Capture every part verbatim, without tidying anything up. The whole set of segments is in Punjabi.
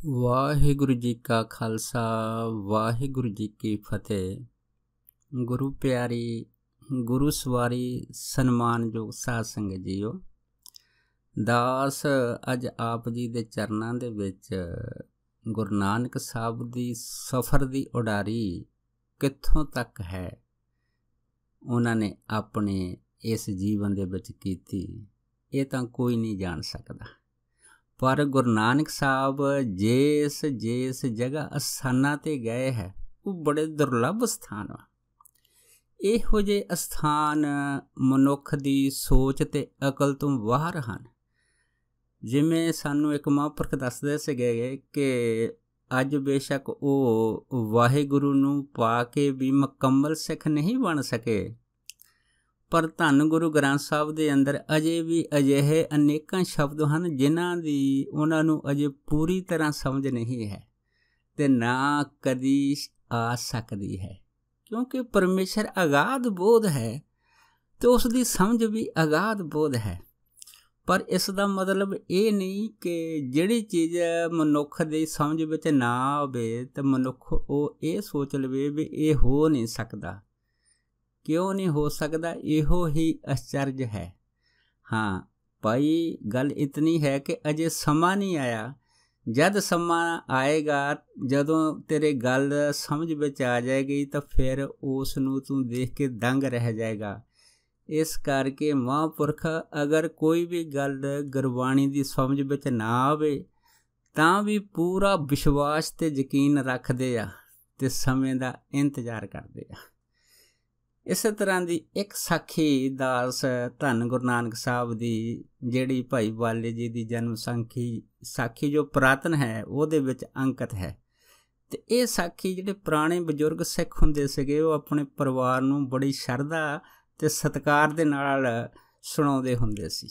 ਵਾਹਿਗੁਰੂ ਜੀ ਕਾ ਖਾਲਸਾ ਵਾਹਿਗੁਰੂ ਜੀ ਕੀ ਫਤਿਹ। ਗੁਰੂ ਪਿਆਰੀ ਗੁਰੂ ਸਵਾਰੀ ਸਨਮਾਨਯੋਗ ਸਾਧ ਸੰਗਤ ਜੀਓ, ਦਾਸ ਅੱਜ ਆਪ ਜੀ ਦੇ ਚਰਨਾਂ ਦੇ ਵਿੱਚ ਗੁਰੂ ਨਾਨਕ ਸਾਹਿਬ ਦੀ ਸਫ਼ਰ ਦੀ ਉਡਾਰੀ ਕਿੱਥੋਂ ਤੱਕ ਹੈ ਉਹਨਾਂ ਨੇ ਆਪਣੇ ਇਸ ਜੀਵਨ ਦੇ ਵਿੱਚ ਕੀਤੀ, ਇਹ ਤਾਂ ਕੋਈ ਨਹੀਂ ਜਾਣ ਸਕਦਾ। ਪਰ ਗੁਰੂ ਨਾਨਕ ਸਾਹਿਬ ਜਿਸ ਜਿਸ ਜਗ੍ਹਾ ਅਸਥਾਨਾਂ 'ਤੇ ਗਏ ਹੈ ਉਹ ਬੜੇ ਦੁਰਲੱਭ ਸਥਾਨ ਆ। ਇਹੋ ਜਿਹੇ ਅਸਥਾਨ ਮਨੁੱਖ ਦੀ ਸੋਚ ਅਤੇ ਅਕਲ ਤੋਂ ਬਾਹਰ ਹਨ। ਜਿਵੇਂ ਸਾਨੂੰ ਇੱਕ ਮਹਾਂਪੁਰਖ ਦੱਸਦੇ ਸੀਗੇ ਕਿ ਅੱਜ ਬੇਸ਼ੱਕ ਉਹ ਵਾਹਿਗੁਰੂ ਨੂੰ ਪਾ ਕੇ ਵੀ ਮੁਕੰਮਲ ਸਿੱਖ ਨਹੀਂ ਬਣ ਸਕੇ, ਪਰ ਧੰਨ ਗੁਰੂ ਗ੍ਰੰਥ ਸਾਹਿਬ ਦੇ ਅੰਦਰ ਅਜੇ ਵੀ ਅਜਿਹੇ ਅਨੇਕਾਂ ਸ਼ਬਦ ਹਨ ਜਿਨ੍ਹਾਂ ਦੀ ਉਹਨਾਂ ਨੂੰ ਅਜੇ ਪੂਰੀ ਤਰ੍ਹਾਂ ਸਮਝ ਨਹੀਂ ਹੈ ਅਤੇ ਨਾ ਕਦੀ ਆ ਸਕਦੀ ਹੈ, ਕਿਉਂਕਿ ਪਰਮੇਸ਼ਰ ਅਗਾਧ ਬੋਧ ਹੈ ਅਤੇ ਉਸ ਦੀ ਸਮਝ ਵੀ ਅਗਾਧ ਬੋਧ ਹੈ। ਪਰ ਇਸ ਦਾ ਮਤਲਬ ਇਹ ਨਹੀਂ ਕਿ ਜਿਹੜੀ ਚੀਜ਼ ਮਨੁੱਖ ਦੀ ਸਮਝ ਵਿੱਚ ਨਾ ਆਵੇ ਤਾਂ ਮਨੁੱਖ ਉਹ ਇਹ ਸੋਚ ਲਵੇ ਵੀ ਇਹ ਹੋ ਨਹੀਂ ਸਕਦਾ। ਕਿਉਂ ਨਹੀਂ ਹੋ ਸਕਦਾ? ਇਹੋ ਹੀ ਅਚਰਜ ਹੈ। ਹਾਂ ਭਾਈ, ਗੱਲ ਇਤਨੀ ਹੈ ਕਿ ਅਜੇ ਸਮਾਂ ਨਹੀਂ ਆਇਆ। ਜਦ ਸਮਾਂ ਆਏਗਾ, ਜਦੋਂ ਤੇਰੇ ਗੱਲ ਸਮਝ ਵਿੱਚ ਆ ਜਾਏਗੀ ਤਾਂ ਫਿਰ ਉਸ ਨੂੰ ਤੂੰ ਦੇਖ ਕੇ ਦੰਗ ਰਹਿ ਜਾਏਗਾ। ਇਸ ਕਰਕੇ ਮਹਾਂਪੁਰਖ ਅਗਰ ਕੋਈ ਵੀ ਗੱਲ ਗੁਰਬਾਣੀ ਦੀ ਸਮਝ ਵਿੱਚ ਨਾ ਆਵੇ ਤਾਂ ਵੀ ਪੂਰਾ ਵਿਸ਼ਵਾਸ ਅਤੇ ਯਕੀਨ ਰੱਖਦੇ ਆ ਅਤੇ ਸਮੇਂ ਦਾ ਇੰਤਜ਼ਾਰ ਕਰਦੇ ਆ। ਇਸੇ ਤਰ੍ਹਾਂ ਦੀ ਇੱਕ ਸਾਖੀ ਦਾਸ ਧੰਨ ਗੁਰੂ ਨਾਨਕ ਸਾਹਿਬ ਦੀ, ਜਿਹੜੀ ਭਾਈ ਬਾਲੇ ਜੀ ਦੀ ਜਨਮ ਸਾਖੀ ਸਾਖੀ ਜੋ ਪੁਰਾਤਨ ਹੈ ਉਹਦੇ ਵਿੱਚ ਅੰਕਿਤ ਹੈ। ਅਤੇ ਇਹ ਸਾਖੀ ਜਿਹੜੇ ਪੁਰਾਣੇ ਬਜ਼ੁਰਗ ਸਿੱਖ ਹੁੰਦੇ ਸੀਗੇ ਉਹ ਆਪਣੇ ਪਰਿਵਾਰ ਨੂੰ ਬੜੀ ਸ਼ਰਧਾ ਅਤੇ ਸਤਿਕਾਰ ਦੇ ਨਾਲ ਸੁਣਾਉਂਦੇ ਹੁੰਦੇ ਸੀ।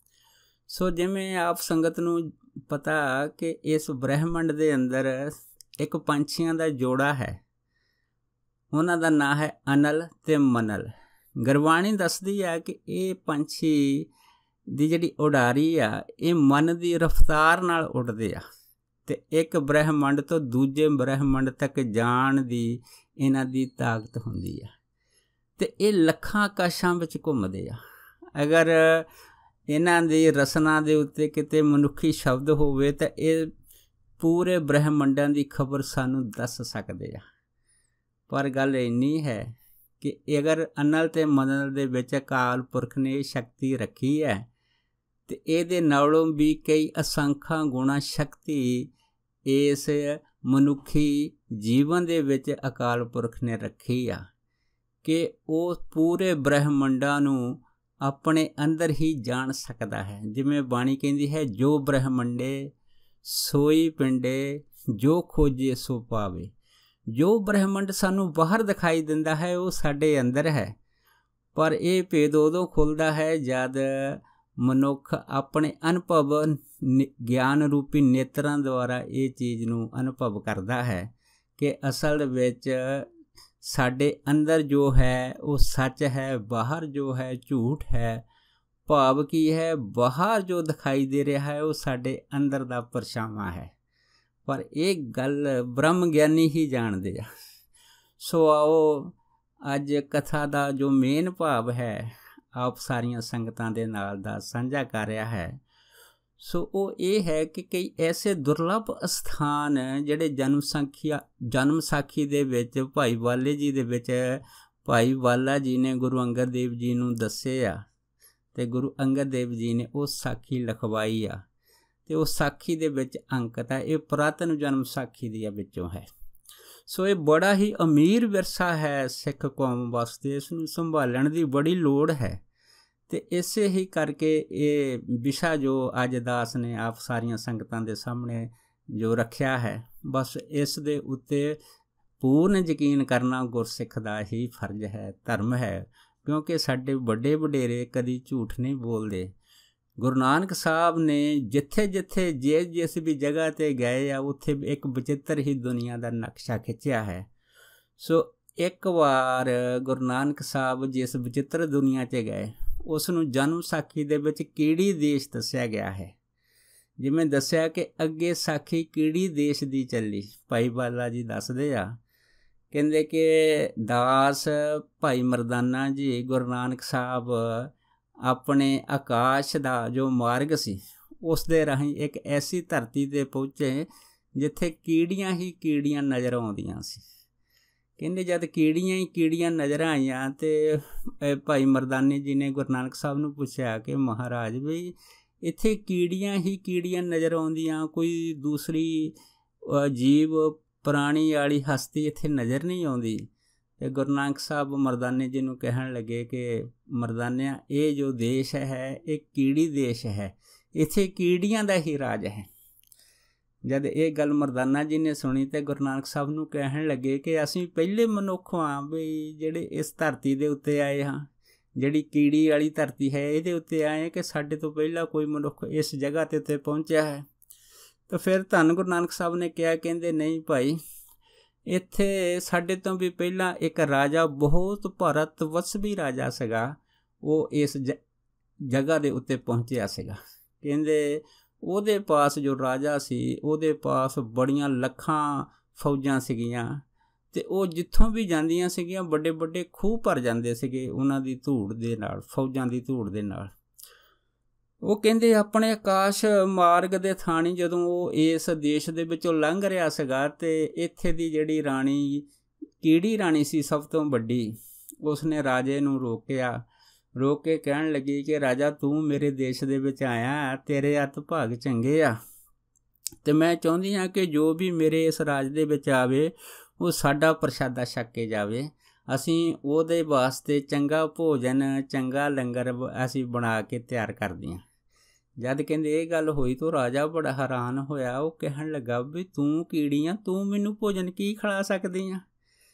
ਸੋ ਜਿਵੇਂ ਆਪ ਸੰਗਤ ਨੂੰ ਪਤਾ ਕਿ ਇਸ ਬ੍ਰਹਿਮੰਡ ਦੇ ਅੰਦਰ ਇੱਕ ਪੰਛੀਆਂ ਦਾ ਜੋੜਾ ਹੈ, ਉਹਨਾਂ ਦਾ ਨਾਂ ਹੈ ਅਨਲ ਅਤੇ ਮਨਲ। ਗੁਰਬਾਣੀ ਦੱਸਦੀ ਆ ਕਿ ਇਹ ਪੰਛੀ ਦੀ ਜਿਹੜੀ ਉਡਾਰੀ ਆ ਇਹ ਮਨ ਦੀ ਰਫ਼ਤਾਰ ਨਾਲ ਉੱਡਦੇ ਆ ਅਤੇ ਇੱਕ ਬ੍ਰਹਿਮੰਡ ਤੋਂ ਦੂਜੇ ਬ੍ਰਹਿਮੰਡ ਤੱਕ ਜਾਣ ਦੀ ਇਹਨਾਂ ਦੀ ਤਾਕਤ ਹੁੰਦੀ ਆ ਅਤੇ ਇਹ ਲੱਖਾਂ ਆਕਾਸ਼ਾਂ ਵਿੱਚ ਘੁੰਮਦੇ ਆ। ਅਗਰ ਇਹਨਾਂ ਦੀ ਰਸਨਾ ਦੇ ਉੱਤੇ ਕਿਤੇ ਮਨੁੱਖੀ ਸ਼ਬਦ ਹੋਵੇ ਤਾਂ ਇਹ ਪੂਰੇ ਬ੍ਰਹਿਮੰਡਾਂ ਦੀ ਖਬਰ ਸਾਨੂੰ ਦੱਸ ਸਕਦੇ ਆ। ਪਰ ਗੱਲ ਇੰਨੀ ਹੈ ਕਿ ਅਗਰ ਅਨਲ ਅਤੇ ਮਨਲ ਦੇ ਵਿੱਚ ਅਕਾਲ ਪੁਰਖ ਨੇ ਸ਼ਕਤੀ ਰੱਖੀ ਹੈ ਅਤੇ ਇਹਦੇ ਨਾਲੋਂ ਵੀ ਕਈ ਅਸੰਖਾਂ ਗੁਣਾ ਸ਼ਕਤੀ ਇਸ ਮਨੁੱਖੀ ਜੀਵਨ ਦੇ ਵਿੱਚ ਅਕਾਲ ਪੁਰਖ ਨੇ ਰੱਖੀ ਆ ਕਿ ਉਹ ਪੂਰੇ ਬ੍ਰਹਿਮੰਡਾਂ ਨੂੰ ਆਪਣੇ ਅੰਦਰ ਹੀ ਜਾਣ ਸਕਦਾ ਹੈ। ਜਿਵੇਂ ਬਾਣੀ ਕਹਿੰਦੀ ਹੈ, ਜੋ ਬ੍ਰਹਿਮੰਡੇ ਸੋਈ ਪਿੰਡੇ, ਜੋ ਖੋਜੇ ਸੋ ਪਾਵੇ। ਜੋ ਬ੍ਰਹਿਮੰਡ ਸਾਨੂੰ ਬਾਹਰ ਦਿਖਾਈ ਦਿੰਦਾ ਹੈ ਉਹ ਸਾਡੇ ਅੰਦਰ ਹੈ, ਪਰ ਇਹ ਭੇਦ ਉਦੋਂ ਖੁੱਲ੍ਹਦਾ ਹੈ ਜਦ ਮਨੁੱਖ ਆਪਣੇ ਅਨੁਭਵ ਗਿਆਨ ਰੂਪੀ ਨੇਤਰਾਂ ਦੁਆਰਾ ਇਹ ਚੀਜ਼ ਨੂੰ ਅਨੁਭਵ ਕਰਦਾ ਹੈ ਕਿ ਅਸਲ ਵਿੱਚ ਸਾਡੇ ਅੰਦਰ ਜੋ ਹੈ ਉਹ ਸੱਚ ਹੈ, ਬਾਹਰ ਜੋ ਹੈ ਝੂਠ ਹੈ। ਭਾਵ ਕੀ ਹੈ? ਬਾਹਰ ਜੋ ਦਿਖਾਈ ਦੇ ਰਿਹਾ ਹੈ ਉਹ ਸਾਡੇ ਅੰਦਰ ਦਾ ਪਰਛਾਵਾਂ ਹੈ, ਪਰ ਇਹ ਗੱਲ ਬ੍ਰਹਮ ਗਿਆਨੀ ਹੀ ਜਾਣਦੇ ਆ। ਸੋ ਆਓ ਅੱਜ ਕਥਾ ਦਾ ਜੋ ਮੇਨ ਭਾਵ ਹੈ ਆਪ ਸਾਰੀਆਂ ਸੰਗਤਾਂ ਦੇ ਨਾਲ ਦਾ ਸਾਂਝਾ ਕਰ ਰਿਹਾ ਹੈ। ਸੋ ਉਹ ਇਹ ਹੈ ਕਿ ਕਈ ਐਸੇ ਦੁਰਲੱਭ ਅਸਥਾਨ ਜਿਹੜੇ ਜਨਮ ਸਾਖੀਆ ਜਨਮ ਸਾਖੀ ਦੇ ਵਿੱਚ ਭਾਈ ਬਾਲੇ ਜੀ ਦੇ ਵਿੱਚ ਭਾਈ ਬਾਲਾ ਜੀ ਨੇ ਗੁਰੂ ਅੰਗਦ ਦੇਵ ਜੀ ਨੂੰ ਦੱਸੇ ਆ ਅਤੇ ਗੁਰੂ ਅੰਗਦ ਦੇਵ ਜੀ ਨੇ ਉਹ ਸਾਖੀ ਲਿਖਵਾਈ ਆ ਅਤੇ ਉਹ ਸਾਖੀ ਦੇ ਵਿੱਚ ਅੰਕਿਤ ਹੈ। ਇਹ ਪੁਰਾਤਨ ਜਨਮ ਸਾਖੀ ਦੀਆਂ ਵਿੱਚੋਂ ਹੈ। ਸੋ ਇਹ ਬੜਾ ਹੀ ਅਮੀਰ ਵਿਰਸਾ ਹੈ ਸਿੱਖ ਕੌਮ ਵਾਸਤੇ, ਇਸ ਨੂੰ ਸੰਭਾਲਣ ਦੀ ਬੜੀ ਲੋੜ ਹੈ। ਅਤੇ ਇਸੇ ਹੀ ਕਰਕੇ ਇਹ ਵਿਸ਼ਾ ਜੋ ਅੱਜ ਦਾਸ ਨੇ ਆਪ ਸਾਰੀਆਂ ਸੰਗਤਾਂ ਦੇ ਸਾਹਮਣੇ ਜੋ ਰੱਖਿਆ ਹੈ, ਬਸ ਇਸ ਦੇ ਉੱਤੇ ਪੂਰਨ ਯਕੀਨ ਕਰਨਾ ਗੁਰਸਿੱਖ ਦਾ ਹੀ ਫਰਜ਼ ਹੈ, ਧਰਮ ਹੈ, ਕਿਉਂਕਿ ਸਾਡੇ ਵੱਡੇ ਵਡੇਰੇ ਕਦੀ ਝੂਠ ਨਹੀਂ ਬੋਲਦੇ। ਗੁਰੂ ਨਾਨਕ ਸਾਹਿਬ ਨੇ ਜਿੱਥੇ ਜਿੱਥੇ ਜਿਸ ਜਿਸ ਵੀ ਜਗ੍ਹਾ 'ਤੇ ਗਏ ਆ ਉੱਥੇ ਇੱਕ ਵਿਚਿੱਤਰ ਹੀ ਦੁਨੀਆ ਦਾ ਨਕਸ਼ਾ ਖਿੱਚਿਆ ਹੈ। ਸੋ ਇੱਕ ਵਾਰ ਗੁਰੂ ਨਾਨਕ ਸਾਹਿਬ ਜਿਸ ਵਿਚਿੱਤਰ ਦੁਨੀਆ 'ਚ ਗਏ ਉਸ ਨੂੰ ਜਨਮ ਸਾਖੀ ਦੇ ਵਿੱਚ ਕੀੜੀ ਦੇਸ਼ ਦੱਸਿਆ ਗਿਆ ਹੈ। ਜਿਵੇਂ ਦੱਸਿਆ ਕਿ ਅੱਗੇ ਸਾਖੀ ਕਿਹੜੀ ਦੇਸ਼ ਦੀ ਚੱਲੀ। ਭਾਈ ਬਾਲਾ ਜੀ ਦੱਸਦੇ ਆ, ਕਹਿੰਦੇ ਕਿ ਦਾਸ ਭਾਈ ਮਰਦਾਨਾ ਜੀ ਗੁਰੂ ਨਾਨਕ ਸਾਹਿਬ ਆਪਣੇ ਆਕਾਸ਼ ਦਾ ਜੋ ਮਾਰਗ ਸੀ ਉਸ ਦੇ ਰਾਹੀਂ ਇੱਕ ਐਸੀ ਧਰਤੀ 'ਤੇ ਪਹੁੰਚੇ ਜਿੱਥੇ ਕੀੜੀਆਂ ਹੀ ਕੀੜੀਆਂ ਨਜ਼ਰ ਆਉਂਦੀਆਂ ਸੀ। ਕਹਿੰਦੇ ਜਦ ਕੀੜੀਆਂ ਹੀ ਕੀੜੀਆਂ ਨਜ਼ਰ ਆਈਆਂ ਅਤੇ ਭਾਈ ਮਰਦਾਨੇ ਜੀ ਨੇ ਗੁਰੂ ਨਾਨਕ ਸਾਹਿਬ ਨੂੰ ਪੁੱਛਿਆ ਕਿ ਮਹਾਰਾਜ ਵੀ ਇੱਥੇ ਕੀੜੀਆਂ ਹੀ ਕੀੜੀਆਂ ਨਜ਼ਰ ਆਉਂਦੀਆਂ, ਕੋਈ ਦੂਸਰੀ ਜੀਵ ਪ੍ਰਾਣੀ ਵਾਲੀ ਹਸਤੀ ਇੱਥੇ ਨਜ਼ਰ ਨਹੀਂ ਆਉਂਦੀ। ਅਤੇ ਗੁਰੂ ਨਾਨਕ ਸਾਹਿਬ ਮਰਦਾਨੇ ਜੀ ਨੂੰ ਕਹਿਣ ਲੱਗੇ ਕਿ ਮਰਦਾਨਿਆਂ, ਇਹ ਜੋ ਦੇਸ਼ ਹੈ ਇਹ ਕੀੜੀ ਦੇਸ਼ ਹੈ, ਇੱਥੇ ਕੀੜੀਆਂ ਦਾ ਹੀ ਰਾਜ ਹੈ। ਜਦ ਇਹ ਗੱਲ ਮਰਦਾਨਾ ਜੀ ਨੇ ਸੁਣੀ ਤਾਂ ਗੁਰੂ ਨਾਨਕ ਸਾਹਿਬ ਨੂੰ ਕਹਿਣ ਲੱਗੇ ਕਿ ਅਸੀਂ ਪਹਿਲੇ ਮਨੁੱਖ ਹਾਂ ਵੀ ਜਿਹੜੇ ਇਸ ਧਰਤੀ ਦੇ ਉੱਤੇ ਆਏ ਹਾਂ, ਜਿਹੜੀ ਕੀੜੀ ਵਾਲੀ ਧਰਤੀ ਹੈ ਇਹਦੇ ਉੱਤੇ ਆਏ ਕਿ ਸਾਡੇ ਤੋਂ ਪਹਿਲਾਂ ਕੋਈ ਮਨੁੱਖ ਇਸ ਜਗ੍ਹਾ 'ਤੇ ਉੱਤੇ ਪਹੁੰਚਿਆ ਹੈ। ਤਾਂ ਫਿਰ ਧੰਨ ਗੁਰੂ ਨਾਨਕ ਸਾਹਿਬ ਨੇ ਕਿਹਾ, ਕਹਿੰਦੇ ਨਹੀਂ ਭਾਈ, ਇੱਥੇ ਸਾਡੇ ਤੋਂ ਵੀ ਪਹਿਲਾਂ ਇੱਕ ਰਾਜਾ ਬਹੁਤ ਭਾਰਤ ਵਸਬੀ ਰਾਜਾ ਸੀਗਾ, ਉਹ ਇਸ ਜ ਜਗ੍ਹਾ ਦੇ ਉੱਤੇ ਪਹੁੰਚਿਆ ਸੀਗਾ। ਕਹਿੰਦੇ ਉਹਦੇ ਪਾਸ ਜੋ ਰਾਜਾ ਸੀ ਉਹਦੇ ਪਾਸ ਬੜੀਆਂ ਲੱਖਾਂ ਫੌਜਾਂ ਸੀਗੀਆਂ ਅਤੇ ਉਹ ਜਿੱਥੋਂ ਵੀ ਜਾਂਦੀਆਂ ਸੀਗੀਆਂ ਵੱਡੇ ਵੱਡੇ ਖੂਹ ਭਰ ਜਾਂਦੇ ਸੀਗੇ ਉਹਨਾਂ ਦੀ ਧੂੜ ਦੇ ਨਾਲ, ਫੌਜਾਂ ਦੀ ਧੂੜ ਦੇ ਨਾਲ। ਉਹ ਕਹਿੰਦੇ ਆਪਣੇ ਆਕਾਸ਼ ਮਾਰਗ ਦੇ ਥਾਣੀ ਜਦੋਂ ਉਹ ਇਸ ਦੇਸ਼ ਦੇ ਵਿੱਚੋਂ ਲੰਘ ਰਿਹਾ ਸੀਗਾ ਅਤੇ ਇੱਥੇ ਦੀ ਜਿਹੜੀ ਰਾਣੀ ਕੀੜੀ ਰਾਣੀ ਸੀ ਸਭ ਤੋਂ ਵੱਡੀ, ਉਸਨੇ ਰਾਜੇ ਨੂੰ ਰੋਕਿਆ, ਰੋਕ ਕੇ ਕਹਿਣ ਲੱਗੀ ਕਿ ਰਾਜਾ ਤੂੰ ਮੇਰੇ ਦੇਸ਼ ਦੇ ਵਿੱਚ ਆਇਆ, ਤੇਰੇ ਹੱਥ ਭਾਗ ਚੰਗੇ ਆ ਅਤੇ ਮੈਂ ਚਾਹੁੰਦੀ ਹਾਂ ਕਿ ਜੋ ਵੀ ਮੇਰੇ ਇਸ ਰਾਜ ਦੇ ਵਿੱਚ ਆਵੇ ਉਹ ਸਾਡਾ ਪ੍ਰਸ਼ਾਦਾ ਛਕ ਕੇ ਜਾਵੇ। ਅਸੀਂ ਉਹਦੇ ਵਾਸਤੇ ਚੰਗਾ ਭੋਜਨ, ਚੰਗਾ ਲੰਗਰ ਅਸੀਂ ਬਣਾ ਕੇ ਤਿਆਰ ਕਰਦੇ ਹਾਂ। ਜਦ ਕਹਿੰਦੇ ਇਹ ਗੱਲ ਹੋਈ ਤਾਂ ਰਾਜਾ ਬੜਾ ਹੈਰਾਨ ਹੋਇਆ। ਉਹ ਕਹਿਣ ਲੱਗਾ ਵੀ ਤੂੰ ਕੀੜੀਆਂ, ਤੂੰ ਮੈਨੂੰ ਭੋਜਨ ਕੀ ਖਿਲਾ ਸਕਦੀ ਆ?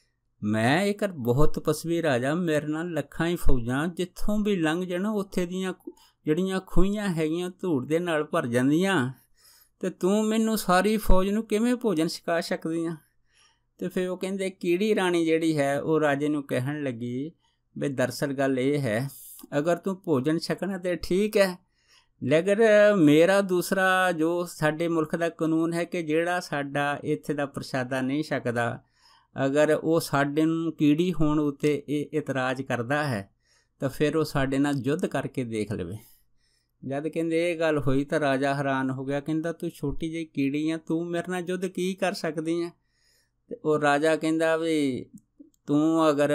ਮੈਂ ਇੱਕ ਬਹੁਤ ਤਪਸਵੀ ਰਾਜਾ, ਮੇਰੇ ਨਾਲ ਲੱਖਾਂ ਹੀ ਫੌਜਾਂ, ਜਿੱਥੋਂ ਵੀ ਲੰਘ ਜਾਣਾ ਉੱਥੇ ਦੀਆਂ ਜਿਹੜੀਆਂ ਖੂਹੀਆਂ ਹੈਗੀਆਂ ਧੂੜ ਦੇ ਨਾਲ ਭਰ ਜਾਂਦੀਆਂ, ਅਤੇ ਤੂੰ ਮੈਨੂੰ ਸਾਰੀ ਫੌਜ ਨੂੰ ਕਿਵੇਂ ਭੋਜਨ ਛਕਾ ਸਕਦੀ ਆ? ਅਤੇ ਫਿਰ ਉਹ ਕਹਿੰਦੇ ਕੀੜੀ ਰਾਣੀ ਜਿਹੜੀ ਹੈ ਉਹ ਰਾਜੇ ਨੂੰ ਕਹਿਣ ਲੱਗੀ ਵੀ ਦਰਅਸਲ ਗੱਲ ਇਹ ਹੈ, ਅਗਰ ਤੂੰ ਭੋਜਨ ਛਕਣਾ ਤਾਂ ਠੀਕ ਹੈ, ਲੇਕਿਨ ਮੇਰਾ ਦੂਸਰਾ ਜੋ ਸਾਡੇ ਮੁਲਕ ਦਾ ਕਾਨੂੰਨ ਹੈ ਕਿ ਜਿਹੜਾ ਸਾਡਾ ਇੱਥੇ ਦਾ ਪ੍ਰਸ਼ਾਦਾ ਨਹੀਂ ਛਕਦਾ, ਅਗਰ ਉਹ ਸਾਡੇ ਨੂੰ ਕੀੜੀ ਹੋਣ ਉੱਤੇ ਇਹ ਇਤਰਾਜ਼ ਕਰਦਾ ਹੈ ਤਾਂ ਫਿਰ ਉਹ ਸਾਡੇ ਨਾਲ ਯੁੱਧ ਕਰਕੇ ਦੇਖ ਲਵੇ। ਜਦ ਕਹਿੰਦੇ ਇਹ ਗੱਲ ਹੋਈ ਤਾਂ ਰਾਜਾ ਹੈਰਾਨ ਹੋ ਗਿਆ, ਕਹਿੰਦਾ ਤੂੰ ਛੋਟੀ ਜਿਹੀ ਕੀੜੀ ਆ, ਤੂੰ ਮੇਰੇ ਨਾਲ ਯੁੱਧ ਕੀ ਕਰ ਸਕਦੀ ਆ? ਅਤੇ ਉਹ ਰਾਜਾ ਕਹਿੰਦਾ ਵੀ ਤੂੰ ਅਗਰ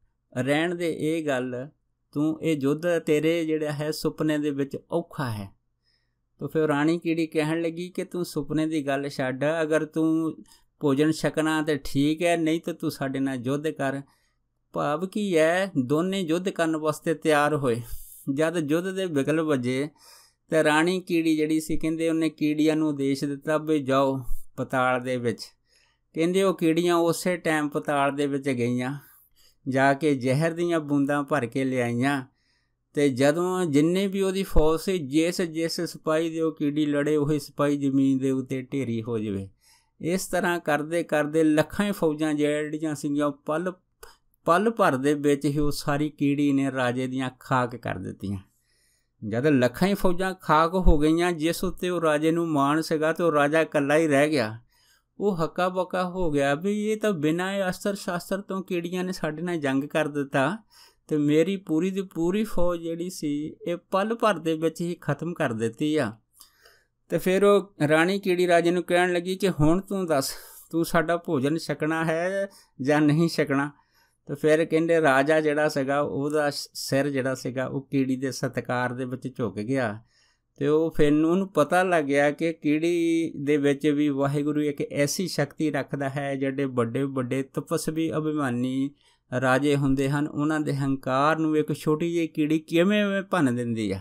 ਰਹਿਣ ਦੇ ਇਹ ਗੱਲ, ਤੂੰ ਇਹ ਯੁੱਧ ਤੇਰੇ ਜਿਹੜਾ ਹੈ ਸੁਪਨੇ ਦੇ ਵਿੱਚ ਔਖਾ ਹੈ। ਤਾਂ ਫਿਰ ਰਾਣੀ ਕੀੜੀ ਕਹਿਣ ਲੱਗੀ ਕਿ ਤੂੰ ਸੁਪਨੇ ਦੀ ਗੱਲ ਛੱਡ, ਅਗਰ ਤੂੰ ਭੋਜਨ ਛਕਣਾ ਤਾਂ ਠੀਕ ਹੈ, ਨਹੀਂ ਤਾਂ ਤੂੰ ਸਾਡੇ ਨਾਲ ਯੁੱਧ ਕਰ। ਭਾਵ ਕੀ ਹੈ, ਦੋਨੇ ਯੁੱਧ ਕਰਨ ਵਾਸਤੇ ਤਿਆਰ ਹੋਏ। ਜਦ ਯੁੱਧ ਦੇ ਬਿਗਲ ਵੱਜੇ ਤਾਂ ਰਾਣੀ ਕੀੜੀ ਜਿਹੜੀ ਸੀ, ਕਹਿੰਦੇ ਉਹਨੇ ਕੀੜੀਆਂ ਨੂੰ ਆਦੇਸ਼ ਦਿੱਤਾ ਵੀ ਜਾਓ ਪਤਾਲ ਦੇ ਵਿੱਚ। ਕਹਿੰਦੇ ਉਹ ਕੀੜੀਆਂ ਉਸੇ ਟਾਈਮ ਪਤਾਲ ਦੇ ਵਿੱਚ ਗਈਆਂ, ਜਾ ਕੇ ਜ਼ਹਿਰ ਦੀਆਂ ਬੂੰਦਾਂ ਭਰ ਕੇ ਲਿਆਈਆਂ, ਅਤੇ ਜਦੋਂ ਜਿੰਨੇ ਵੀ ਉਹਦੀ ਫੌਜ ਸੀ, ਜਿਸ ਜਿਸ ਸਿਪਾਹੀ ਦੇ ਉਹ ਕੀੜੀ ਲੜੇ ਉਹੀ ਸਿਪਾਹੀ ਜ਼ਮੀਨ ਦੇ ਉੱਤੇ ਢੇਰੀ ਹੋ ਜਾਵੇ। ਇਸ ਤਰ੍ਹਾਂ ਕਰਦੇ ਕਰਦੇ ਲੱਖਾਂ ਹੀ ਫੌਜਾਂ ਜਿਹੜੀਆਂ ਸੀਗੀਆਂ ਪਲ ਪਲ ਭਰ ਦੇ ਵਿੱਚ ਹੀ ਉਹ ਸਾਰੀ ਕੀੜੀ ਨੇ ਰਾਜੇ ਦੀਆਂ ਖਾਕ ਕਰ ਦਿੱਤੀਆਂ। ਜਦ ਲੱਖਾਂ ਹੀ ਫੌਜਾਂ ਖਾਕ ਹੋ ਗਈਆਂ, ਜਿਸ ਉੱਤੇ ਉਹ ਰਾਜੇ ਨੂੰ ਮਾਣ ਸੀਗਾ, ਅਤੇ ਉਹ ਰਾਜਾ ਇਕੱਲਾ ਹੀ ਰਹਿ ਗਿਆ। ਉਹ ਹੱਕਾ ਬੱਕਾ ਹੋ ਗਿਆ ਵੀ ਇਹ ਤਾਂ ਬਿਨਾਂ ਅਸਤਰ ਸ਼ਾਸਤਰ ਤੋਂ ਕੀੜੀਆਂ ਨੇ ਸਾਡੇ ਨਾਲ ਜੰਗ ਕਰ ਦਿੱਤਾ, ਅਤੇ ਮੇਰੀ ਪੂਰੀ ਦੀ ਪੂਰੀ ਫੌਜ ਜਿਹੜੀ ਸੀ ਇਹ ਪਲ ਭਰ ਦੇ ਵਿੱਚ ਹੀ ਖ਼ਤਮ ਕਰ ਦਿੱਤੀ ਆ। ਅਤੇ ਫਿਰ ਉਹ ਰਾਣੀ ਕੀੜੀ ਰਾਜੇ ਨੂੰ ਕਹਿਣ ਲੱਗੀ ਕਿ ਹੁਣ ਤੂੰ ਦੱਸ, ਤੂੰ ਸਾਡਾ ਭੋਜਨ ਛਕਣਾ ਹੈ ਜਾਂ ਨਹੀਂ ਛਕਣਾ? ਅਤੇ ਫਿਰ ਕਹਿੰਦੇ ਰਾਜਾ ਜਿਹੜਾ ਸੀਗਾ ਉਹਦਾ ਸਿਰ ਜਿਹੜਾ ਸੀਗਾ ਉਹ ਕੀੜੀ ਦੇ ਸਤਿਕਾਰ ਦੇ ਵਿੱਚ ਝੁਕ ਗਿਆ, ਅਤੇ ਉਹ ਫਿਰ ਉਹਨੂੰ ਪਤਾ ਲੱਗ ਗਿਆ ਕਿ ਕੀੜੀ ਦੇ ਵਿੱਚ ਵੀ ਵਾਹਿਗੁਰੂ ਇੱਕ ਐਸੀ ਸ਼ਕਤੀ ਰੱਖਦਾ ਹੈ। ਜਿਹੜੇ ਵੱਡੇ ਵੱਡੇ ਤਪਸਵੀ ਅਭਿਮਾਨੀ ਰਾਜੇ ਹੁੰਦੇ ਹਨ, ਉਹਨਾਂ ਦੇ ਹੰਕਾਰ ਨੂੰ ਇੱਕ ਛੋਟੀ ਜਿਹੀ ਕੀੜੀ ਕਿਵੇਂ ਭੰਨ ਦਿੰਦੀ ਆ।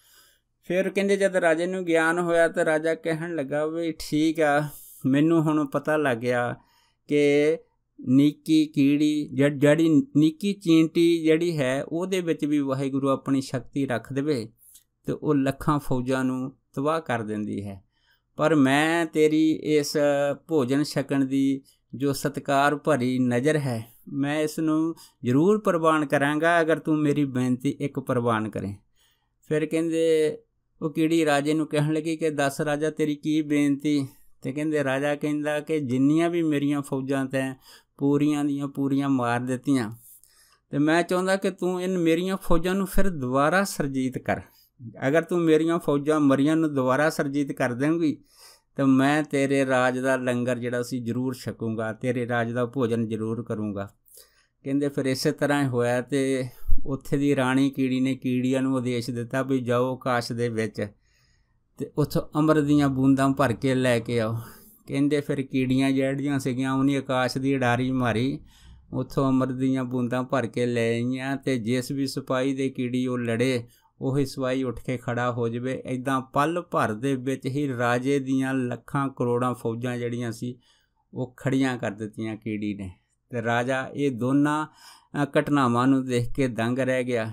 ਫਿਰ ਕਹਿੰਦੇ ਜਦ ਰਾਜੇ ਨੂੰ ਗਿਆਨ ਹੋਇਆ ਤਾਂ ਰਾਜਾ ਕਹਿਣ ਲੱਗਾ ਵੀ ਠੀਕ ਆ, ਮੈਨੂੰ ਹੁਣ ਪਤਾ ਲੱਗ ਗਿਆ ਕਿ ਨਿੱਕੀ ਕੀੜੀ ਜਿਹੜੀ ਨਿੱਕੀ ਚੀਂਟੀ ਜਿਹੜੀ ਹੈ ਉਹਦੇ ਵਿੱਚ ਵੀ ਵਾਹਿਗੁਰੂ ਆਪਣੀ ਸ਼ਕਤੀ ਰੱਖ ਦੇਵੇ ਅਤੇ ਉਹ ਲੱਖਾਂ ਫੌਜਾਂ ਨੂੰ ਤਬਾਹ ਕਰ ਦਿੰਦੀ ਹੈ। ਪਰ ਮੈਂ ਤੇਰੀ ਇਸ ਭੋਜਨ ਛਕਣ ਦੀ ਜੋ ਸਤਿਕਾਰ ਭਰੀ ਨਜ਼ਰ ਹੈ, ਮੈਂ ਇਸ ਨੂੰ ਜ਼ਰੂਰ ਪ੍ਰਵਾਨ ਕਰਾਂਗਾ, ਅਗਰ ਤੂੰ ਮੇਰੀ ਬੇਨਤੀ ਇੱਕ ਪ੍ਰਵਾਨ ਕਰੇ। ਫਿਰ ਕਹਿੰਦੇ ਉਹ ਕੀੜੀ ਰਾਜੇ ਨੂੰ ਕਹਿਣ ਲੱਗੀ ਕਿ ਦੱਸ ਰਾਜਾ ਤੇਰੀ ਕੀ ਬੇਨਤੀ। ਤੇ ਕਹਿੰਦੇ ਰਾਜਾ ਕਹਿੰਦਾ ਕਿ ਜਿੰਨੀਆਂ ਵੀ ਮੇਰੀਆਂ ਫੌਜਾਂ ਤੈਂ ਪੂਰੀਆਂ ਦੀਆਂ ਪੂਰੀਆਂ ਮਾਰ ਦਿੱਤੀਆਂ, ਤੇ ਮੈਂ ਚਾਹੁੰਦਾ ਕਿ ਤੂੰ ਇਨ ਮੇਰੀਆਂ ਫੌਜਾਂ ਨੂੰ ਫਿਰ ਦੁਬਾਰਾ ਸਰਜੀਤ ਕਰ। ਅਗਰ ਤੂੰ ਮੇਰੀਆਂ ਫੌਜਾਂ ਮਰੀਆਂ ਨੂੰ ਦੁਬਾਰਾ ਸਰਜੀਤ ਕਰ ਦੇਂਗੀ ਤਾਂ ਮੈਂ ਤੇਰੇ ਰਾਜ ਦਾ ਲੰਗਰ ਜਿਹੜਾ ਸੀ ਜ਼ਰੂਰ ਛਕੂੰਗਾ, ਤੇਰੇ ਰਾਜ ਦਾ ਭੋਜਨ ਜ਼ਰੂਰ ਕਰੂੰਗਾ। ਕਹਿੰਦੇ ਫਿਰ ਇਸੇ ਤਰ੍ਹਾਂ ਹੀ ਹੋਇਆ, ਅਤੇ ਉੱਥੇ ਦੀ ਰਾਣੀ ਕੀੜੀ ਨੇ ਕੀੜੀਆਂ ਨੂੰ ਆਦੇਸ਼ ਦਿੱਤਾ ਵੀ ਜਾਓ ਆਕਾਸ਼ ਦੇ ਵਿੱਚ ਅਤੇ ਉੱਥੋਂ ਅੰਮ੍ਰਿਤ ਦੀਆਂ ਬੂੰਦਾਂ ਭਰ ਕੇ ਲੈ ਕੇ ਆਓ। ਕਹਿੰਦੇ ਫਿਰ ਕੀੜੀਆਂ ਜਿਹੜੀਆਂ ਸੀਗੀਆਂ ਉਹਨੇ ਆਕਾਸ਼ ਦੀ ਉਡਾਰੀ ਮਾਰੀ, ਉੱਥੋਂ ਅੰਮ੍ਰਿਤ ਦੀਆਂ ਬੂੰਦਾਂ ਭਰ ਕੇ ਲੈ ਆਈਆਂ, ਅਤੇ ਜਿਸ ਵੀ ਸਿਪਾਹੀ ਦੇ ਕੀੜੀ ਉਹ ਲੜੇ ਉਹੀ ਸਿਪਾਹੀ ਉੱਠ ਕੇ ਖੜਾ ਹੋ ਜਾਵੇ। ਇੱਦਾਂ ਪਲ ਭਰ ਦੇ ਵਿੱਚ ਹੀ ਰਾਜੇ ਦੀਆਂ ਲੱਖਾਂ ਕਰੋੜਾਂ ਫੌਜਾਂ ਜਿਹੜੀਆਂ ਸੀ ਉਹ ਖੜੀਆਂ ਕਰ ਦਿੱਤੀਆਂ ਕੀੜੀ ਨੇ। ਅਤੇ ਰਾਜਾ ਇਹ ਦੋਨਾਂ ਘਟਨਾਵਾਂ ਨੂੰ ਦੇਖ ਕੇ ਦੰਗ ਰਹਿ ਗਿਆ,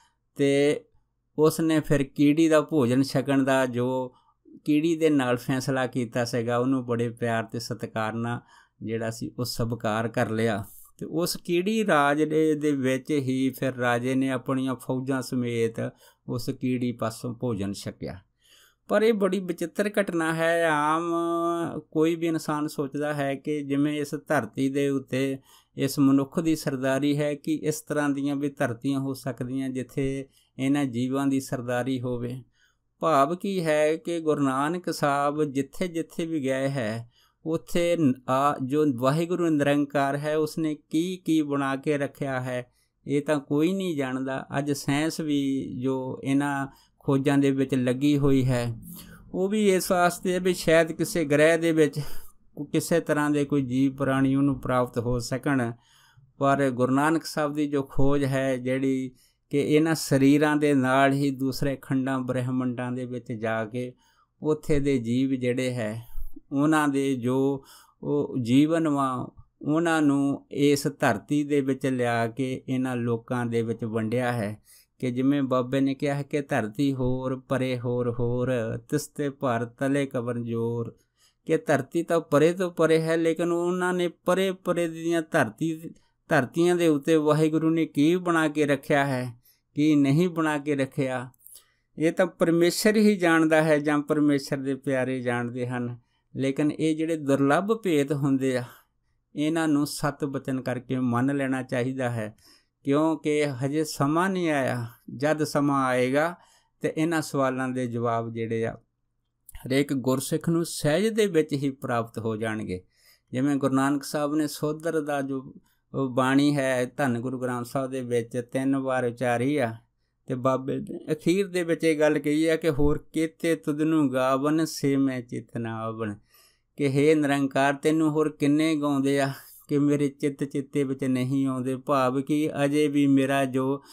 ਅਤੇ ਉਸ ਨੇ ਫਿਰ ਕੀੜੀ ਦਾ ਭੋਜਨ ਛਕਣ ਦਾ ਜੋ ਕੀੜੀ ਦੇ ਨਾਲ ਫੈਸਲਾ ਕੀਤਾ ਸੀਗਾ ਉਹਨੂੰ ਬੜੇ ਪਿਆਰ ਅਤੇ ਸਤਿਕਾਰ ਨਾਲ ਜਿਹੜਾ ਸੀ ਉਹ ਸਵੀਕਾਰ ਕਰ ਲਿਆ। ਅਤੇ ਉਸ ਕੀੜੀ ਰਾਜ ਦੇ ਦੇ ਵਿੱਚ ਹੀ ਫਿਰ ਰਾਜੇ ਨੇ ਆਪਣੀਆਂ ਫੌਜਾਂ ਸਮੇਤ ਉਸ ਕੀੜੀ ਪਾਸੋਂ ਭੋਜਨ ਛਕਿਆ। ਪਰ ਇਹ ਬੜੀ ਵਿਚਿੱਤਰ ਘਟਨਾ ਹੈ। ਆਮ ਕੋਈ ਵੀ ਇਨਸਾਨ ਸੋਚਦਾ ਹੈ ਕਿ ਜਿਵੇਂ ਇਸ ਧਰਤੀ ਦੇ ਉੱਤੇ ਇਸ ਮਨੁੱਖ ਦੀ ਸਰਦਾਰੀ ਹੈ ਕਿ ਇਸ ਤਰ੍ਹਾਂ ਦੀਆਂ ਵੀ ਧਰਤੀਆਂ ਹੋ ਸਕਦੀਆਂ ਜਿੱਥੇ ਇਹਨਾਂ ਜੀਵਾਂ ਦੀ ਸਰਦਾਰੀ ਹੋਵੇ। ਭਾਵ ਕੀ ਹੈ ਕਿ ਗੁਰੂ ਨਾਨਕ ਸਾਹਿਬ ਜਿੱਥੇ ਜਿੱਥੇ ਵੀ ਗਏ ਹੈ ਉੱਥੇ ਆ ਜੋ ਵਾਹਿਗੁਰੂ ਨਿਰੰਕਾਰ ਹੈ ਉਸਨੇ ਕੀ ਕੀ ਬਣਾ ਕੇ ਰੱਖਿਆ ਹੈ ਇਹ ਤਾਂ ਕੋਈ ਨਹੀਂ ਜਾਣਦਾ। ਅੱਜ ਸਾਇੰਸ ਵੀ ਜੋ ਇਹਨਾਂ ਖੋਜਾਂ ਦੇ ਵਿੱਚ ਲੱਗੀ ਹੋਈ ਹੈ ਉਹ ਵੀ ਇਸ ਵਾਸਤੇ ਵੀ ਸ਼ਾਇਦ ਕਿਸੇ ਗ੍ਰਹਿ ਦੇ ਵਿੱਚ ਕਿਸੇ ਤਰ੍ਹਾਂ ਦੇ ਕੋਈ ਜੀਵ ਪ੍ਰਾਣੀ ਉਹਨੂੰ ਪ੍ਰਾਪਤ ਹੋ ਸਕਣ। ਪਰ ਗੁਰੂ ਨਾਨਕ ਸਾਹਿਬ ਦੀ ਜੋ ਖੋਜ ਹੈ ਜਿਹੜੀ ਕਿ ਇਹਨਾਂ ਸਰੀਰਾਂ ਦੇ ਨਾਲ ਹੀ ਦੂਸਰੇ ਖੰਡਾਂ ਬ੍ਰਹਿਮੰਡਾਂ ਦੇ ਵਿੱਚ ਜਾ ਕੇ ਉੱਥੇ ਦੇ ਜੀਵ ਜਿਹੜੇ ਹੈ ਉਹਨਾਂ ਦੇ ਜੋ ਉਹ ਜੀਵਨ ਵਾ ਉਹਨਾਂ ਨੂੰ ਇਸ ਧਰਤੀ ਦੇ ਵਿੱਚ ਲਿਆ ਕੇ ਇਹਨਾਂ ਲੋਕਾਂ ਦੇ ਵਿੱਚ ਵੰਡਿਆ ਹੈ ਕਿ ਜਿਵੇਂ ਬਾਬੇ ਨੇ ਕਿਹਾ ਹੈ ਕਿ ਧਰਤੀ ਹੋਰ ਪਰੇ ਹੋਰ ਹੋਰ ਤਿਸਤੇ ਭਰ ਤਲੇ ਕਬਰ ਜੋਰ, ਕਿ ਧਰਤੀ ਤਾਂ ਪਰੇ ਤੋਂ ਪਰੇ ਹੈ ਲੇਕਿਨ ਉਹਨਾਂ ਨੇ ਪਰੇ ਪਰੇ ਦੀਆਂ ਧਰਤੀ ਧਰਤੀਆਂ ਦੇ ਉੱਤੇ ਵਾਹਿਗੁਰੂ ਨੇ ਕੀ ਬਣਾ ਕੇ ਰੱਖਿਆ ਹੈ ਕੀ ਨਹੀਂ ਬਣਾ ਕੇ ਰੱਖਿਆ ਇਹ ਤਾਂ ਪਰਮੇਸ਼ਰ ਹੀ ਜਾਣਦਾ ਹੈ ਜਾਂ ਪਰਮੇਸ਼ਰ ਦੇ ਪਿਆਰੇ ਜਾਣਦੇ ਹਨ। ਲੇਕਿਨ ਇਹ ਜਿਹੜੇ ਦੁਰਲੱਭ ਭੇਤ ਹੁੰਦੇ ਆ ਇਹਨਾਂ ਨੂੰ ਸਤ ਬਚਨ ਕਰਕੇ ਮੰਨ ਲੈਣਾ ਚਾਹੀਦਾ ਹੈ, ਕਿਉਂਕਿ ਹਜੇ ਸਮਾਂ ਨਹੀਂ ਆਇਆ। ਜਦ ਸਮਾਂ ਆਏਗਾ ਤਾਂ ਇਹਨਾਂ ਸਵਾਲਾਂ ਦੇ ਜਵਾਬ ਜਿਹੜੇ ਆ ਹਰੇਕ ਗੁਰਸਿੱਖ ਨੂੰ ਸਹਿਜ ਦੇ ਵਿੱਚ ਹੀ ਪ੍ਰਾਪਤ ਹੋ ਜਾਣਗੇ। ਜਿਵੇਂ ਗੁਰੂ ਨਾਨਕ ਸਾਹਿਬ ਨੇ ਸੋਧਰ ਦਾ ਜੋ ਬਾਣੀ ਹੈ ਧੰਨ ਗੁਰੂ ਗ੍ਰੰਥ ਸਾਹਿਬ ਦੇ ਵਿੱਚ ਤਿੰਨ ਵਾਰ ਉਚਾਰੀ ਆ, ਅਤੇ ਬਾਬੇ ਨੇ ਅਖੀਰ ਦੇ ਵਿੱਚ ਇਹ ਗੱਲ ਕਹੀ ਆ ਕਿ ਹੋਰ ਕੀਤੇ ਤੁਧ ਨੂੰ ਗਾਵਨ ਸੇ ਮੈਂ ਚਿਤ ਨਾ ਆਵਣ, ਕਿ ਹੇ ਨਿਰੰਕਾਰ ਤੈਨੂੰ ਹੋਰ ਕਿੰਨੇ ਗਾਉਂਦੇ ਆ ਕਿ ਮੇਰੇ ਚਿੱਤ ਚਿੱਤੇ ਵਿੱਚ ਨਹੀਂ ਆਉਂਦੇ। ਭਾਵ ਕਿ ਅਜੇ ਵੀ ਮੇਰਾ ਜੋ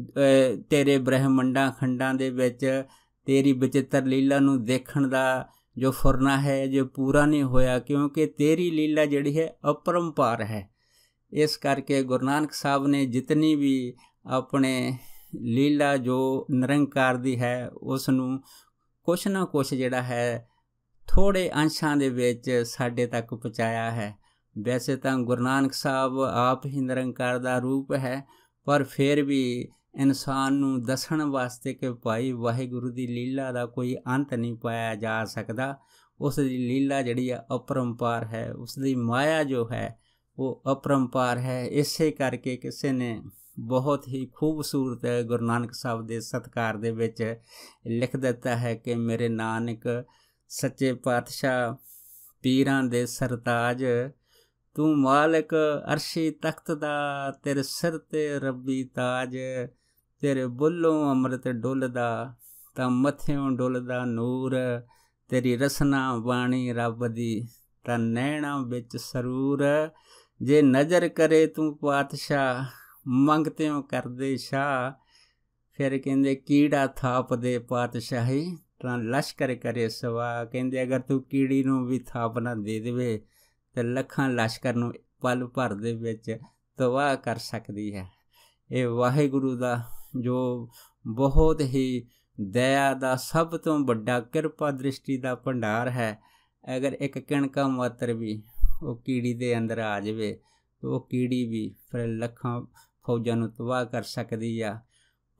ਤੇਰੇ ਬ੍ਰਹਿਮੰਡਾਂ ਖੰਡਾਂ ਦੇ ਵਿੱਚ ਤੇਰੀ ਵਿਚਿੱਤਰ ਲੀਲਾ ਨੂੰ ਦੇਖਣ ਦਾ ਜੋ ਫੁਰਨਾ ਹੈ ਜੋ ਪੂਰਾ ਨਹੀਂ ਹੋਇਆ, ਕਿਉਂਕਿ ਤੇਰੀ ਲੀਲਾ ਜਿਹੜੀ ਹੈ ਅਪਰੰਪਾਰ ਹੈ। ਇਸ ਕਰਕੇ ਗੁਰੂ ਨਾਨਕ ਸਾਹਿਬ ਨੇ ਜਿਤਨੀ ਵੀ ਆਪਣੇ ਲੀਲਾ ਜੋ ਨਿਰੰਕਾਰ ਦੀ ਹੈ ਉਸ ਨੂੰ ਕੁਛ ਨਾ ਕੁਛ ਜਿਹੜਾ ਹੈ ਥੋੜ੍ਹੇ ਅੰਸ਼ਾਂ ਦੇ ਵਿੱਚ ਸਾਡੇ ਤੱਕ ਪਹੁੰਚਾਇਆ ਹੈ। ਵੈਸੇ ਤਾਂ ਗੁਰੂ ਨਾਨਕ ਸਾਹਿਬ ਆਪ ਹੀ ਨਿਰੰਕਾਰ ਦਾ ਰੂਪ ਹੈ, ਪਰ ਫਿਰ ਵੀ ਇਨਸਾਨ ਨੂੰ ਦੱਸਣ ਵਾਸਤੇ ਕਿ ਭਾਈ ਵਾਹਿਗੁਰੂ ਦੀ ਲੀਲਾ ਦਾ ਕੋਈ ਅੰਤ ਨਹੀਂ ਪਾਇਆ ਜਾ ਸਕਦਾ। ਉਸ ਦੀ ਲੀਲਾ ਜਿਹੜੀ ਆ ਅਪਰੰਪਾਰ ਹੈ, ਉਸ ਦੀ ਮਾਇਆ ਜੋ ਹੈ ਉਹ ਅਪਰੰਪਾਰ ਹੈ। ਇਸੇ ਕਰਕੇ ਕਿਸੇ ਨੇ ਬਹੁਤ ਹੀ ਖੂਬਸੂਰਤ ਗੁਰੂ ਨਾਨਕ ਸਾਹਿਬ ਦੇ ਸਤਿਕਾਰ ਦੇ ਵਿੱਚ ਲਿਖ ਦਿੱਤਾ ਹੈ ਕਿ ਮੇਰੇ ਨਾਨਕ ਸੱਚੇ ਪਾਤਸ਼ਾਹ ਪੀਰਾਂ ਦੇ ਸਰਤਾਜ, ਤੂੰ ਮਾਲਕ ਅਰਸ਼ੀ ਤਖਤ ਦਾ, ਤੇਰੇ ਸਿਰ 'ਤੇ ਰੱਬੀ ਤਾਜ, ਤੇਰੇ ਬੁੱਲੋਂ ਅੰਮ੍ਰਿਤ ਡੁੱਲਦਾ ਤਾਂ ਮੱਥਿਓਂ ਡੁੱਲਦਾ ਨੂਰ, ਤੇਰੀ ਰਸਨਾ ਬਾਣੀ ਰੱਬ ਦੀ ਤਾਂ ਨੈਣਾ ਵਿੱਚ ਸਰੂਰ, ਜੇ ਨਜ਼ਰ ਕਰੇ ਤੂੰ ਪਾਤਸ਼ਾਹ ਮੰਗਤਿਓਂ ਕਰਦੇ ਸ਼ਾਹ, ਫਿਰ ਕਹਿੰਦੇ ਕੀੜਾ ਥਾਪ ਦੇ ਪਾਤਸ਼ਾਹੀ ਤਾਂ ਲਸ਼ਕਰ ਕਰੇ ਸਵਾ। ਕਹਿੰਦੇ ਅਗਰ ਤੂੰ ਕੀੜੀ ਨੂੰ ਵੀ ਥਾਪ ਨਾ ਦੇ ਦੇਵੇ ਅਤੇ ਲੱਖਾਂ ਲਸ਼ਕਰ ਨੂੰ ਪਲ ਭਰ ਦੇ ਵਿੱਚ ਤਬਾਹ ਕਰ ਸਕਦੀ ਹੈ। ਇਹ ਵਾਹਿਗੁਰੂ ਦਾ ਜੋ ਬਹੁਤ ਹੀ ਦਇਆ ਦਾ ਸਭ ਤੋਂ ਵੱਡਾ ਕਿਰਪਾ ਦ੍ਰਿਸ਼ਟੀ ਦਾ ਭੰਡਾਰ ਹੈ। ਅਗਰ ਇੱਕ ਕਿਣਕਾ ਮਾਤਰ ਵੀ ਉਹ ਕੀੜੀ ਦੇ ਅੰਦਰ ਆ ਜਾਵੇ ਤਾਂ ਉਹ ਕੀੜੀ ਵੀ ਫਿਰ ਲੱਖਾਂ ਫੌਜਾਂ ਨੂੰ ਤਬਾਹ ਕਰ ਸਕਦੀ ਆ।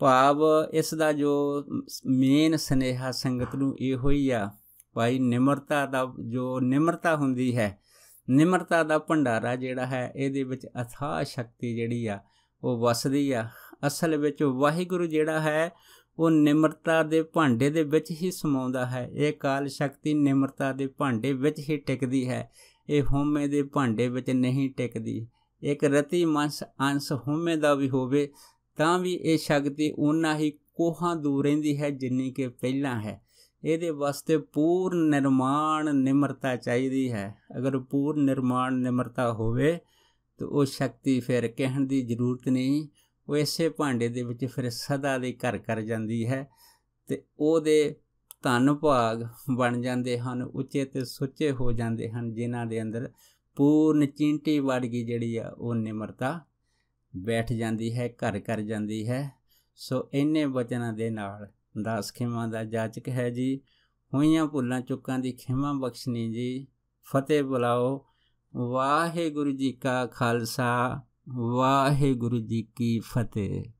ਭਾਵ ਇਸ ਦਾ ਜੋ ਮੇਨ ਸੁਨੇਹਾ ਸੰਗਤ ਨੂੰ ਇਹੋ ਹੀ ਆ ਭਾਈ, ਨਿਮਰਤਾ ਦਾ ਜੋ ਨਿਮਰਤਾ ਹੁੰਦੀ ਹੈ, ਨਿਮਰਤਾ ਦਾ ਭੰਡਾਰਾ ਜਿਹੜਾ ਹੈ ਇਹਦੇ ਵਿੱਚ ਅਥਾਹ ਸ਼ਕਤੀ ਜਿਹੜੀ ਆ ਉਹ ਵਸਦੀ ਆ। ਅਸਲ ਵਿੱਚ ਵਾਹਿਗੁਰੂ ਜਿਹੜਾ ਹੈ ਉਹ ਨਿਮਰਤਾ ਦੇ ਭਾਂਡੇ ਦੇ ਵਿੱਚ ਹੀ ਸਮਾਉਂਦਾ ਹੈ। ਇਹ ਕਾਲ ਸ਼ਕਤੀ ਨਿਮਰਤਾ ਦੇ ਭਾਂਡੇ ਵਿੱਚ ਹੀ ਟਿਕਦੀ ਹੈ, ਇਹ ਹਉਮੈ ਦੇ ਭਾਂਡੇ ਵਿੱਚ ਨਹੀਂ ਟਿਕਦੀ। ਇੱਕ ਰਤੀ ਮੰਸ ਅੰਸ਼ ਹਉਮੈ ਦਾ ਵੀ ਹੋਵੇ ਤਾਂ ਵੀ ਇਹ ਸ਼ਕਤੀ ਓਨਾ ਹੀ ਕੋਹਾਂ ਦੂਰ ਰਹਿੰਦੀ ਹੈ ਜਿੰਨੀ ਕਿ ਪਹਿਲਾਂ ਹੈ। ਇਹਦੇ ਵਾਸਤੇ ਪੂਰਨ ਨਿਰਮਾਣ ਨਿਮਰਤਾ ਚਾਹੀਦੀ ਹੈ। ਅਗਰ ਪੂਰਨ ਨਿਰਮਾਣ ਨਿਮਰਤਾ ਹੋਵੇ ਤਾਂ ਉਹ ਸ਼ਕਤੀ ਫਿਰ ਕਹਿਣ ਦੀ ਜ਼ਰੂਰਤ ਨਹੀਂ, ਉਹ ਇਸੇ ਭਾਂਡੇ ਦੇ ਵਿੱਚ ਫਿਰ ਸਦਾ ਲਈ ਘਰ ਕਰ ਜਾਂਦੀ ਹੈ ਅਤੇ ਉਹਦੇ ਧਨ ਭਾਗ ਬਣ ਜਾਂਦੇ ਹਨ, ਉੱਚੇ ਅਤੇ ਸੁੱਚੇ ਹੋ ਜਾਂਦੇ ਹਨ, ਜਿਨ੍ਹਾਂ ਦੇ ਅੰਦਰ ਪੂਰਨ ਚੀਂਟੀ ਵਰਗੀ ਜਿਹੜੀ ਆ ਉਹ ਨਿਮਰਤਾ ਬੈਠ ਜਾਂਦੀ ਹੈ, ਘਰ ਕਰ ਜਾਂਦੀ ਹੈ। ਸੋ ਇੰਨੇ ਵਚਨਾਂ ਦੇ ਨਾਲ ਦਾਸ ਖਿਮਾ ਦਾ ਜਾਚਕ ਹੈ ਜੀ। ਹੋਈਆਂ ਭੁੱਲਾਂ ਚੁੱਕਾਂ ਦੀ ਖਿਮਾ ਬਖਸ਼ਣੀ ਜੀ। ਫਤਿਹ ਬੁਲਾਓ। ਵਾਹਿਗੁਰੂ ਜੀ ਕਾ ਖਾਲਸਾ, ਵਾਹਿਗੁਰੂ ਜੀ ਕੀ ਫਤਿਹ।